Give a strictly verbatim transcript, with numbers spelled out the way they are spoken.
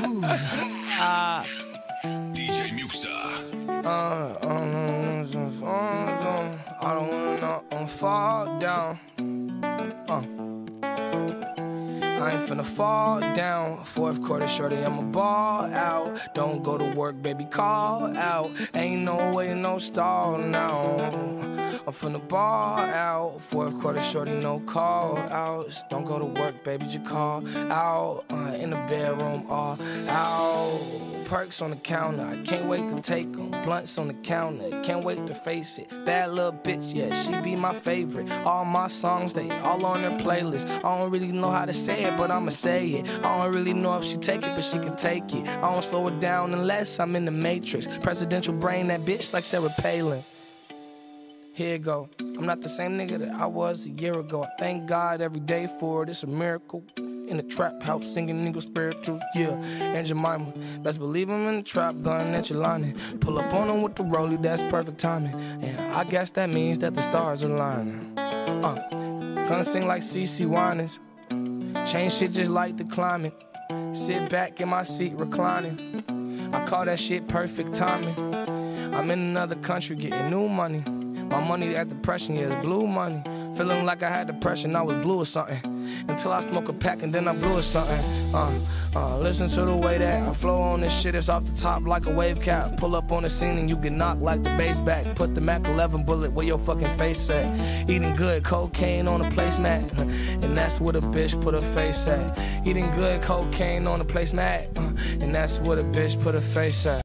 Groove. uh, D J Muxa. Uh, um, I don't wanna know, um, fall down. Uh. I ain't finna fall down. Fourth quarter shorty, I'ma ball out. Don't go to work, baby, call out. Ain't no way, no stall now. I'm finna ball out. Fourth quarter shorty, no call outs. Don't go to work, baby, just call out. Uh, in the bedroom, all out. Perks on the counter, I can't wait to take them. Blunts on the counter, can't wait to face it. Bad little bitch, yeah, she be my favorite. All my songs, they all on her playlist. I don't really know how to say it, but I'ma say it. I don't really know if she take it, but she can take it. I don't slow it down unless I'm in the Matrix. Presidential brain, that bitch like Sarah Palin. Here it go. I'm not the same nigga that I was a year ago. I thank God every day for it, it's a miracle. In the trap house singing nigga spirituals, yeah. And Jemima, best believe I'm in the trap, gun at your lining. Pull up on him with the rollie, that's perfect timing. And I guess that means that the stars are lining. Uh, gonna sing like C C Winans. Change shit just like the climate. Sit back in my seat reclining. I call that shit perfect timing. I'm in another country getting new money. My money at depression, yeah, it's blue money. Feeling like I had depression, I was blue or something. Until I smoke a pack and then I blew or something. Uh, uh, listen to the way that I flow on this shit, it's off the top like a wave cap. Pull up on the scene and you get knocked like the bass back. Put the Mac eleven bullet where your fucking face at. Eating good cocaine on a placemat, and that's where the bitch put her face at. Eating good cocaine on a placemat, and that's where the bitch put her face at.